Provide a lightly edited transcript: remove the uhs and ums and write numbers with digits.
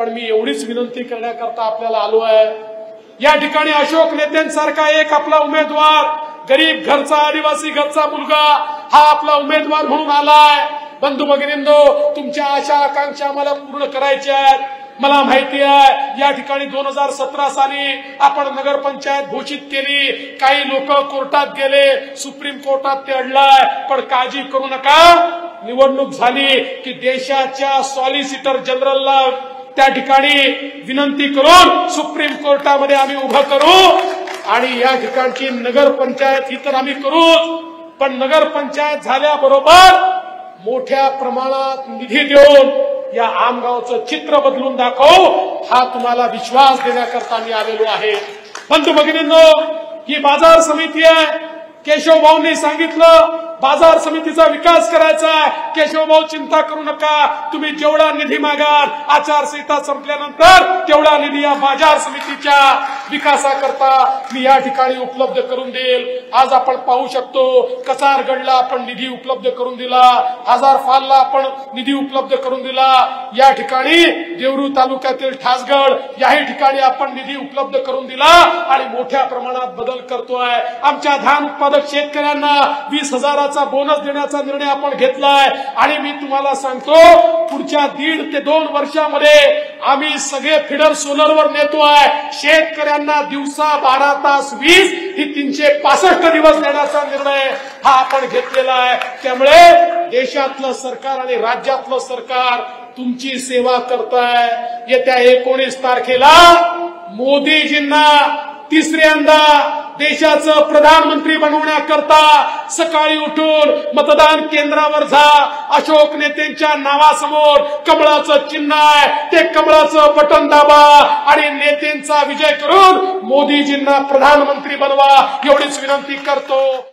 पण मी एवढीच विनंती करण्याकरता आपल्याला आलो आहे, या ठिकाणी अशोक नेत्यांसारखा एक आपला उमेदवार, गरीब घरचा, आदिवासी घरचा मुलगा हा आपला उमेदवार म्हणून आलाय। बंधू भगिनींनो, तुमच्या आशा आकांक्षा आम्हाला पूर्ण करायच्या आहेत। मला माहिती आहे या ठिकाणी 2017 साली आपण नगरपंचायत घोषित केली, काही लोक कोर्टात गेले, सुप्रीम कोर्टात ते अडलाय, पण काळजी करू नका, निवडणूक झाली की देशाच्या सॉलिसिटर जनरलला त्या ठिकाणी विनंती करून सुप्रीम कोर्टामध्ये आम्ही उभं करू आणि या ठिकाणची नगरपंचायत ही तर आम्ही करू, पण नगरपंचायत झाल्याबरोबर मोठ्या प्रमाणात निधी देऊन या आमगावचं चित्र बदलून दाखवू, हा तुम्हाला विश्वास देण्याकरता मी आलेलो आहे। बंधू भगिनींनो, ही बाजार समिती आहे, केशवभाऊंनी सांगितलं बाजार समितीचा विकास करायचा आहे। केशवभाऊ चिंता करू नका, तुम्ही जेवढा निधी मागाल आचारसंहिता संपल्यानंतर तेवढा निधी या बाजार समितीच्या विकासाकरता मी या ठिकाणी उपलब्ध करून देईल। आज आपण पाहू शकतो कसारगडला आपण निधी उपलब्ध करून दिला, हजार फालला आपण निधी उपलब्ध करून दिला, या ठिकाणी देवरू तालुक्यातील ठासगड याही ठिकाणी आपण निधी उपलब्ध करून दिला आणि मोठ्या प्रमाणात बदल करतोय। आमच्या धान उत्पादक शेतकऱ्यांना 20,000 बोनस देण्याचा निर्णय आपण घेतलाय आणि मी तुम्हाला सांगतो पुढच्या 1.5 ते 2 वर्षामध्ये आम्ही सगळे फिडर सोलरवर नेतोय। शेतकऱ्यांना दिवसा 12 तास वीज ही 365 दिवस देण्याचा निर्णय हा आपण घेतलेला आहे। त्यामुळे देशातलं सरकार आणि राज्यातलं सरकार तुमची सेवा करताय। येत्या 19 तारखेला मोदीजींना तिसऱ्यांदा देशाचं प्रधानमंत्री बनवण्याकरता सकाळी उठून मतदान केंद्रावर जा, अशोक नेत्यांच्या नावासमोर कमळाचं चिन्ह आहे, ते कमळाचं बटन दाबा आणि नेत्यांचा विजय करून मोदीजींना प्रधानमंत्री बनवा, एवढीच विनंती करतो।